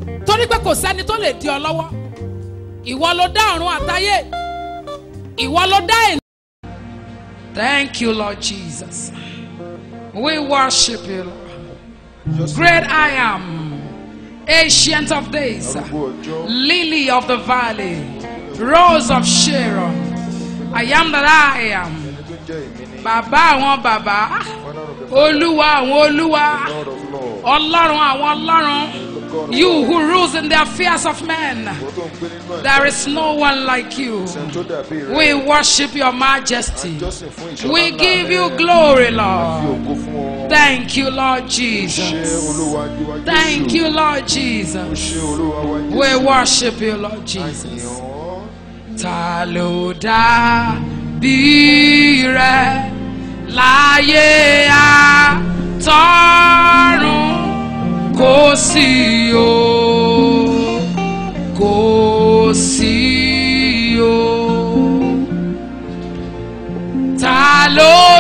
torí pé kò sẹ́ni tó lè di ọ lọ́wọ́. Ìwọ ló dá ọ̀run àtayé. Ìwọ ló dá ènìyàn. Thank you, Lord Jesus. We worship you, Lord. Great I am, Ancient of Days, Lily of the Valley, Rose of Sharon. I am that I am. Bàbá àwọn bàbá, Olúwa àwọn Olúwa, Ọlọ́run àwọn Ọlọ́run. You who rules in the affairs of men, there is no one like you. We worship your majesty. We give you glory, Lord. Thank you, Lord Jesus. Thank you, Lord Jesus. We worship you, Lord Jesus. Ta ló dàbí rẹ láyé àtọ̀run? Kò sí o, kò sí o. Ta ló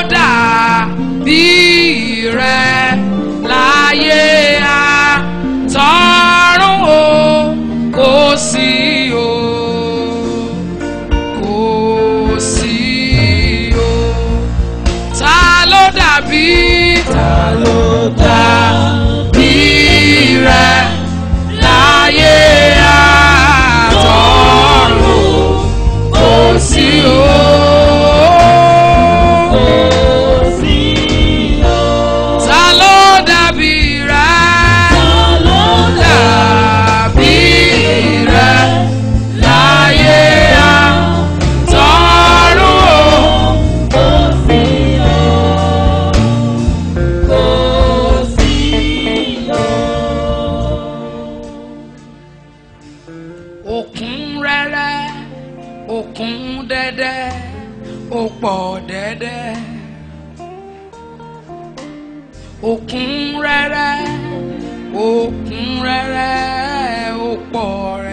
dàbí rẹ láyé àtọ̀run o? Kò sí o, kò sí o. Ta ló dàbí? Ta ló dàbí rẹ láyé àtọ̀run? Kò sí o, kò sí o. Ta ló dàbí rẹ? Ta ló dàbí rẹ láyé àtọ̀run? Kò sí o, kò sí o. Òkun rẹ́rẹ́, òkun dẹ́dẹ́, ó pọ̀ dẹ́dẹ́. Òkun rẹ́rẹ́, òkun rẹ́rẹ́, ó pọ̀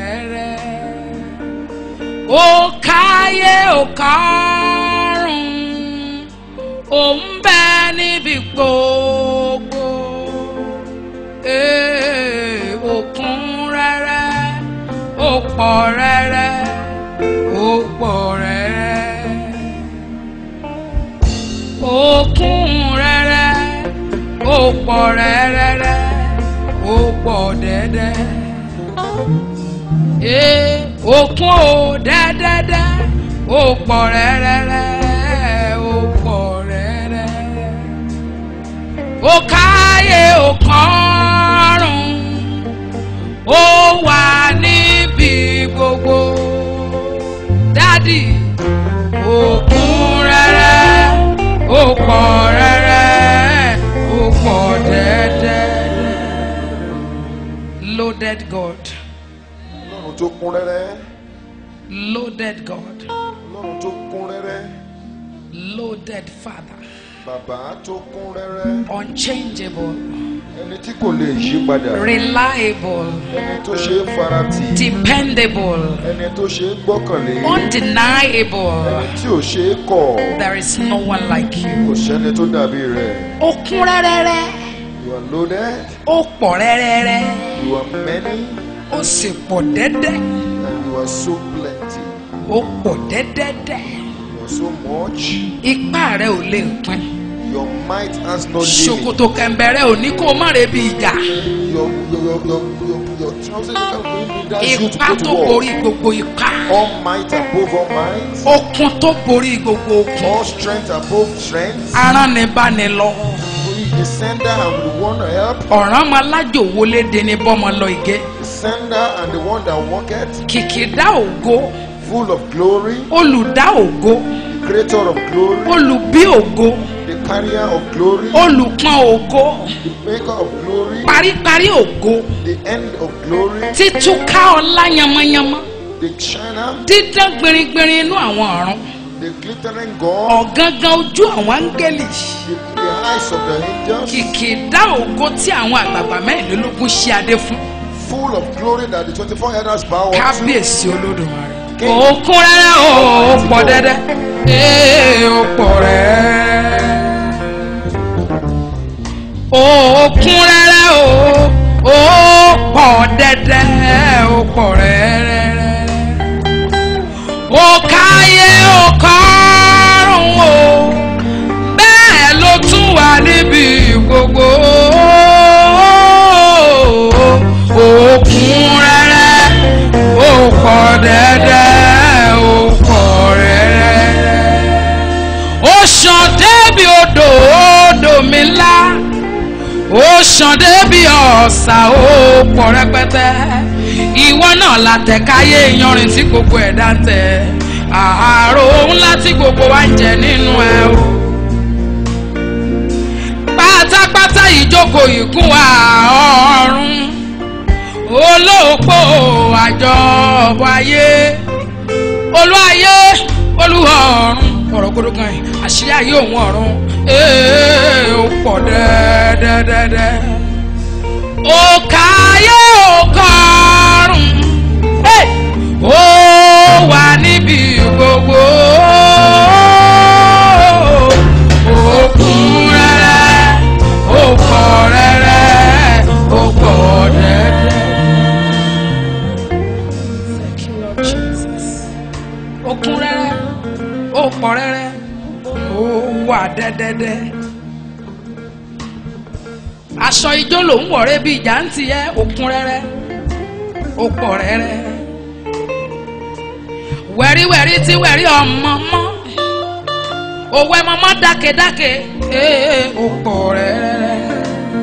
rẹ́rẹ́. Ó káyé ó kárùn, ó ń bẹ níbi gbogbo. Òkun rẹ́rẹ́, ó pọ̀ rẹ́rẹ́, ó pọ̀ rẹ́rẹ́. Òkun rẹ́rẹ́, ó pọ̀ rẹ́rẹ́, ó pọ̀ dẹ́dẹ́. Òkun ó dẹ́dẹ́dẹ́, ó pọ̀ rẹ́rẹ́, ó pọ̀ rẹ́rẹ́. Ó káyé ó kọ́rùn, ó wà níbi gbogbo. Dádì, òkun rẹ́rẹ́, ó pọ̀ rẹ́rẹ́, ó pọ̀ dẹ́dẹ́. Loaded God. Ọlọ́run tó kún rẹ́rẹ́. Loaded God. Ọlọ́run tó kún rẹ́rẹ́. Loaded Father. Bàbá tó kún rẹ́rẹ́. Unchangeable. Ẹni tí kò lè yí padà. Reliable. Ẹni tó ṣe é faratì. Dependable. Ẹni tó ṣe é gbọ́kànlé. Undeniable. Ẹni tí ò ṣe é kọ̀. There is no one like you. Kò sẹ́ni tó dàbí rẹ̀. Ó kún rẹ́rẹ́rẹ́. You are loaded. Ó pọ̀ rẹ́rẹ́rẹ́. You are many. Ó sì pọ̀ dẹ́dẹ́. And you are so plenty. Ó pọ̀ dẹ́dẹ́dẹ́. You are so much. Ipá rẹ̀ ò lè pín. Your might has no limit. Ṣòkòtò kẹ̀mbẹ̀rẹ̀ ò ní kó má re bí ìjà. Your trousers can bring that you to Ipá go tó to war. borí gbogbo ipá. All might above all might. Okun tó borí gbogbo okun. All strength above strength. Aránibánilọ. The sender and the one that help. Ọ̀ràn máa lájò wọlé deni bọ́mọ lọ ìgé. The sender and the one that worketh. Kìkìdá ògo. Full of glory. Olùdá ògo. The creator of glory. Olùbí ògo. The carrier of glory. Olùpọ̀n ògo. The maker of glory. Paríparí ògo. The end of glory. Títúká ọlá yamayama. The shiner. Dídán gbìnrín-gbìnrín inú àwọn ọ̀run. The glittering God. Ọ̀gángan ojú àwọn áńgẹ́lì. The eyes of the angels. Kìkìdá ògo tí àwọn àgbààgbà mẹ́rìnlélógún ṣe adé fún. Full of glory that the 24 elders bow unto. Kábíyèsí Olódùmarè. Òkun rẹ́rẹ́ ó pọ̀ dẹ́dẹ́. Ó pọ̀ rẹ́rẹ́. Òkun rẹ́rẹ́ ó pọ̀ dẹ́dẹ́. pọ̀ rẹ́rẹ́rẹ́. Ó káyé ó kọ́rùn o, bẹ́ẹ̀ ló tún wà níbi gbogbo. Ó kún rẹ́rẹ́, ó pọ̀ dẹ́dẹ́, ó pọ̀ rẹ́rẹ́. Ó ṣàn débi odò, odò mi ńlá. Ó ṣàn débi ọ̀sà, ó pọ̀ rẹpẹtẹ. Ìwọ náà la tẹ̀káyé yanrìn tí gbogbo ẹ̀dá ń tẹ̀. Àárò ńlá tí gbogbo wa ń jẹ nínú ẹ̀ o. Pátápátá ìjókòó ìgún wa ọ̀run. Olóòpó àjọbọ ayé. Olú ayé, olú ọ̀run. Ọ̀rọ̀ gbọdọ̀ kan yìí, àṣírí ayé òun ọ̀run. Ó pọ̀ dẹ́dẹ́dẹ́dẹ́. Ó káyé ó kọ́rùn. Ó wà níbi gbogbo. Ó kún rẹ́rẹ́, ó pọ̀ rẹ́rẹ́, ó pọ̀ dẹ́dẹ́. Thank you, Lord Jesus. Ó kún rẹ́rẹ́, ó pọ̀ rẹ́rẹ́, ó wà dẹ́dẹ́dẹ́. Aṣọ ijó ló ń wọ̀rẹ́ bí ìjà ń tiẹ̀. Ó kún rẹ́rẹ́, ó pọ̀ rẹ́rẹ́. Wẹ̀ríwẹ̀rí tí wẹ̀rí ọmọ mọ́, òwe mọ́mọ́ dákedáke. Ó pọ̀ rẹ́rẹ́.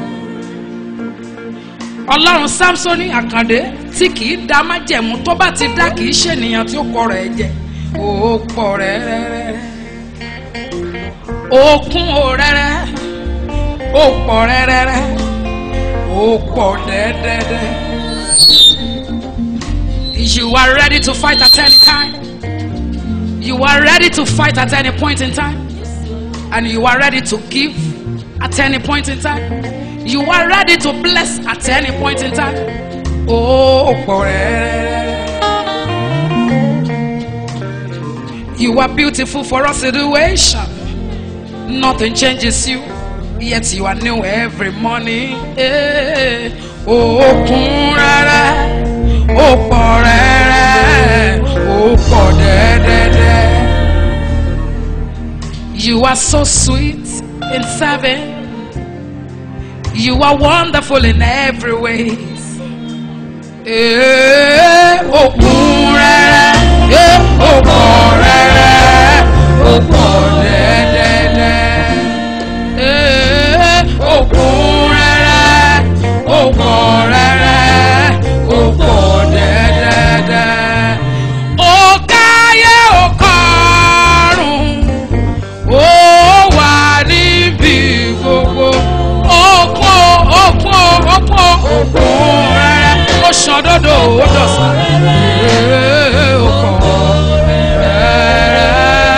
Ọlọ́run Sámsónì Àkàndé tí kìí dá májẹ̀mú, tó bá ti dá kìí ṣènìyàn tí ó kọ rẹ̀ jẹ. Ó pọ̀ rẹ́rẹ́. Ó kún ó rẹ́rẹ́, ó pọ̀ rẹ́rẹ́, ó pọ̀ dẹ́dẹ́dẹ́. You are ready to fight at any time. You are ready to fight at any point in time. And you are ready to give at any point in time. You are ready to bless at any point in time. Oh, you are beautiful for a situation. Nothing changes you, yet you are new every morning. Oh, ó pọ̀ rẹ́rẹ́, ó pọ̀ dẹ́dẹ́dẹ́. You are so sweet in serving. You are wonderful in every way. Ó kún rẹ́rẹ́, ó pọ̀ rẹ́rẹ́, ó pọ̀ dẹ́dẹ́dẹ́. Ó kún rẹ́rẹ́, ó pọ̀ rẹ́rẹ́, ó pọ̀ dẹ́dẹ́dẹ́. Ó káyé ó kọ́rùn. Ó wà níbi gbogbo. Ó kún rẹ́rẹ́. Ó ṣàn dódò ó dọ̀sán. Ó pọ̀ rẹ́rẹ́.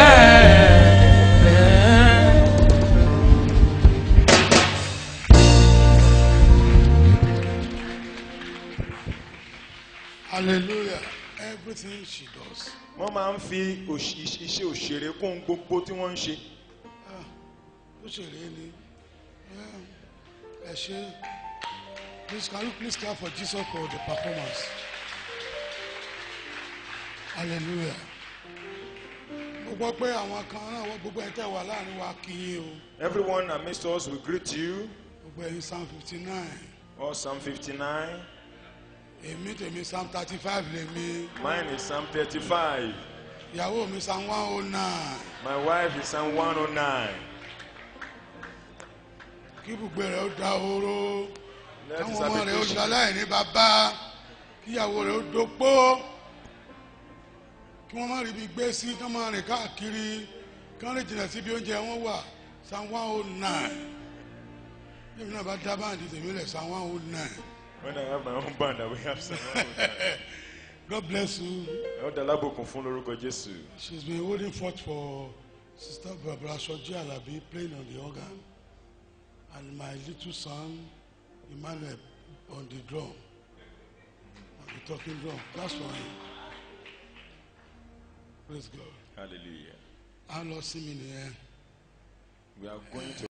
Hallelujah. Everything she does. Wọ́n máa ń fi iṣẹ́ òṣèré kún gbogbo tí wọ́n ń ṣe. Ó ṣèré ni. Ẹ ṣé. Please, can you please clap for Jesus for the performance? Hallelujah. Mo gbọ́ pé àwọn kan náà wọ́n gbogbo ẹ̀ tẹ́ wà láàrin wa kí yín o. Everyone amidst us will greet you. Gbogbo ẹ̀yin Psalm 59. Or Psalm 59. Èmi tèmi Psalm 35 lèmi. Mine is Psalm 35. Ìyàwó mi Psalm 109. My wife is Psalm 109. Kí ibùgbé rẹ̀ ó dahoro. Let his Káwọn ọmọ rẹ̀ ó habitation. ṣaláìní bàbá. Kíyàwó rẹ̀ ó dopó. Kí wọ́n má rí ibi gbé sí, kí wọ́n má rìn káàkiri. Kí wọ́n lè jìnnà síbi oúnjẹ wọn wà. Psalm 109. Bí èmi náà bá dá báńdì tèmi lẹ̀ Psalm 109. When I have my own band, I will have Psalm 109. God bless you. She's been holding forth for Sister Barbara Shoji Alabi playing on the organ, and my little son Emmanuel on the drum, on the talking drum. That's for him. Praise God. Hallelujah. I lost him in the air. We are going to